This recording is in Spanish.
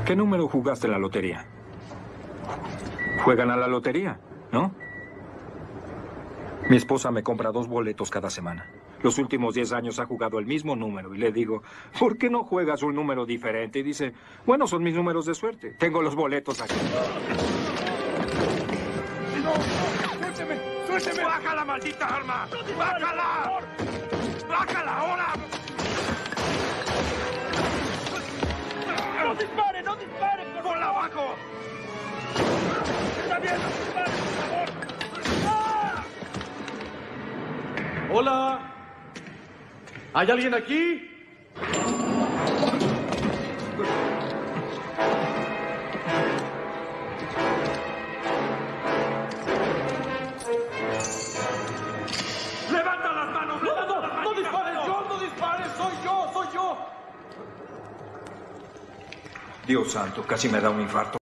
¿Qué número jugaste en la lotería? Juegan a la lotería, ¿no? Mi esposa me compra 2 boletos cada semana. Los últimos 10 años ha jugado el mismo número y le digo, ¿por qué no juegas un número diferente? Y dice, bueno, son mis números de suerte. Tengo los boletos aquí. ¡No! ¡Suélteme! ¡Suélteme! ¡Baja la maldita arma! ¡Bájala! ¡Bájala ahora! ¡No dispare! ¡No dispare! ¡Ponla abajo! ¡Está bien! ¡No dispare, por favor! ¡Ah! ¡Hola! ¿Hay alguien aquí? ¡Levanta las manos! ¡No dispares! ¡No dispares! ¡Soy yo! Dios santo, casi me da un infarto.